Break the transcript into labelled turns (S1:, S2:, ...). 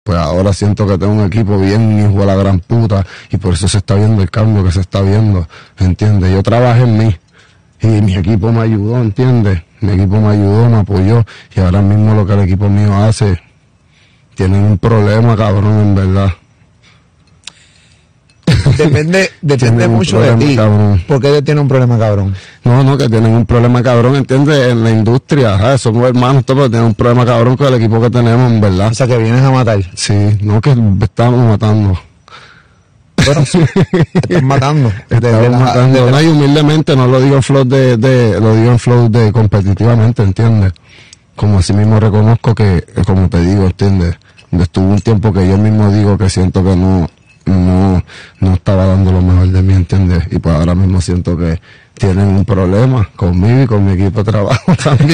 S1: pues ahora siento que tengo un equipo bien hijo de la gran puta, y por eso se está viendo el cambio que se está viendo, ¿entiendes? Yo trabajé en mí, y mi equipo me ayudó, ¿entiendes? Mi equipo me ayudó, me apoyó, y ahora mismo lo que el equipo mío hace, tienen un problema, cabrón, en verdad.
S2: Depende mucho de ti.
S1: Cabrón.
S2: ¿Por qué tiene un problema, cabrón?
S1: No, que tienen un problema, cabrón, ¿entiendes? En la industria, somos hermanos, todos, pero tienen un problema, cabrón, con el equipo que tenemos, en verdad.
S2: O sea, que vienes a matar.
S1: Sí, no, que estamos matando.
S2: Bueno, están matando.
S1: Estamos matando. No, y humildemente no lo digo en flow lo digo en flow de competitivamente, ¿entiendes? Como así mismo reconozco que, como te digo, ¿entiendes? Estuvo un tiempo que yo mismo digo que siento que no estaba dando lo mejor de mí, ¿entiendes? Y pues ahora mismo siento que tienen un problema conmigo y con mi equipo de trabajo también.